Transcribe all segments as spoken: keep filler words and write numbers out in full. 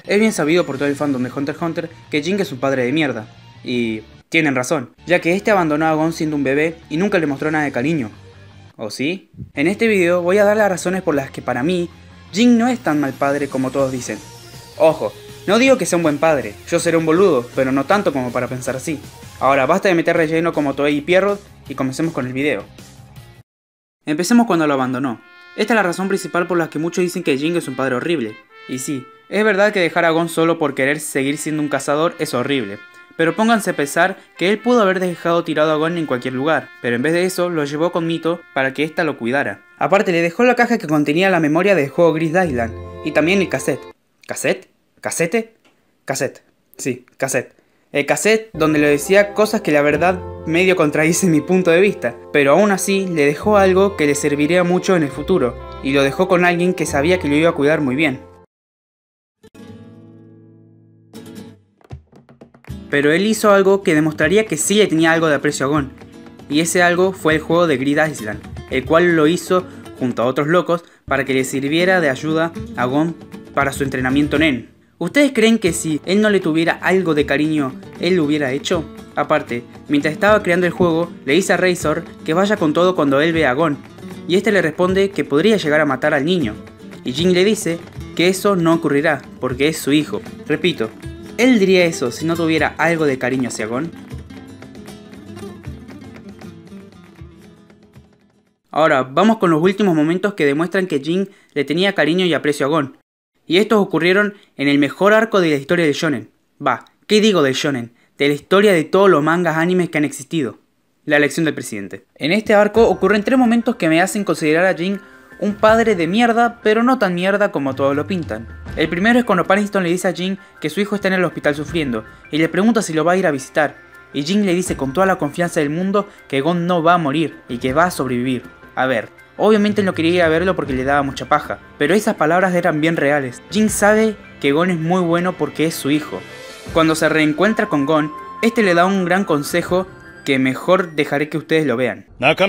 Es bien sabido por todo el fandom de Hunter x Hunter que Jing es un padre de mierda. Y tienen razón, ya que este abandonó a Gon siendo un bebé y nunca le mostró nada de cariño. ¿O sí? En este video voy a dar las razones por las que para mí, Jing no es tan mal padre como todos dicen. Ojo, no digo que sea un buen padre, yo seré un boludo, pero no tanto como para pensar así. Ahora basta de meter relleno como Toei y Pierrot y comencemos con el video. Empecemos cuando lo abandonó. Esta es la razón principal por la que muchos dicen que Jing es un padre horrible. Y sí, es verdad que dejar a Gon solo por querer seguir siendo un cazador es horrible. Pero pónganse a pensar que él pudo haber dejado tirado a Gon en cualquier lugar, pero en vez de eso lo llevó con Mito para que ésta lo cuidara. Aparte le dejó la caja que contenía la memoria del juego Gris Island, y también el cassette. ¿Cassette? ¿Casete? Cassette. Sí, cassette. El cassette donde le decía cosas que la verdad medio contradicen mi punto de vista, pero aún así le dejó algo que le serviría mucho en el futuro, y lo dejó con alguien que sabía que lo iba a cuidar muy bien. Pero él hizo algo que demostraría que sí le tenía algo de aprecio a Gon, y ese algo fue el juego de Grid Island, el cual lo hizo junto a otros locos para que le sirviera de ayuda a Gon para su entrenamiento Nen. ¿Ustedes creen que si él no le tuviera algo de cariño, él lo hubiera hecho? Aparte, mientras estaba creando el juego, le dice a Razor que vaya con todo cuando él vea a Gon, y este le responde que podría llegar a matar al niño, y Jing le dice que eso no ocurrirá, porque es su hijo. Repito, ¿él diría eso si no tuviera algo de cariño hacia Gon? Ahora, vamos con los últimos momentos que demuestran que Jing le tenía cariño y aprecio a Gon. Y estos ocurrieron en el mejor arco de la historia del shonen. Va, ¿qué digo del shonen? De la historia de todos los mangas animes que han existido. La elección del presidente. En este arco ocurren tres momentos que me hacen considerar a Jing un padre de mierda, pero no tan mierda como todos lo pintan. El primero es cuando Paddington le dice a Jing que su hijo está en el hospital sufriendo, y le pregunta si lo va a ir a visitar. Y Jing le dice con toda la confianza del mundo que Gon no va a morir, y que va a sobrevivir. A ver, obviamente él no quería ir a verlo porque le daba mucha paja, pero esas palabras eran bien reales. Jing sabe que Gon es muy bueno porque es su hijo. Cuando se reencuentra con Gon, este le da un gran consejo que mejor dejaré que ustedes lo vean.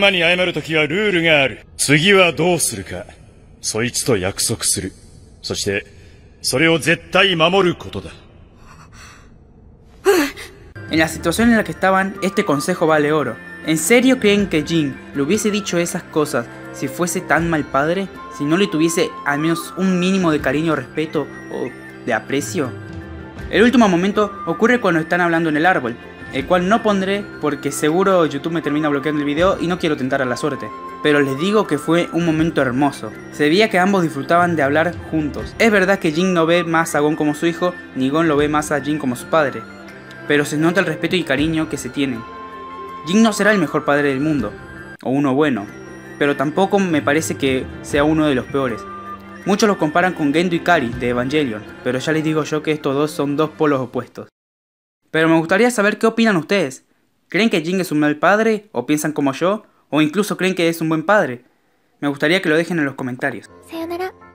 En la situación en la que estaban, este consejo vale oro. ¿En serio creen que Jing le hubiese dicho esas cosas si fuese tan mal padre? ¿Si no le tuviese al menos un mínimo de cariño, respeto o de aprecio? El último momento ocurre cuando están hablando en el árbol, el cual no pondré porque seguro YouTube me termina bloqueando el video y no quiero tentar a la suerte. Pero les digo que fue un momento hermoso. Se veía que ambos disfrutaban de hablar juntos. Es verdad que Jing no ve más a Gon como su hijo, ni Gon lo ve más a Jing como su padre, pero se nota el respeto y cariño que se tienen. Jing no será el mejor padre del mundo, o uno bueno, pero tampoco me parece que sea uno de los peores. Muchos los comparan con Gendo y Kari de Evangelion, pero ya les digo yo que estos dos son dos polos opuestos. Pero me gustaría saber qué opinan ustedes. ¿Creen que Jing es un mal padre, o piensan como yo, o incluso creen que es un buen padre? Me gustaría que lo dejen en los comentarios. Sayonara.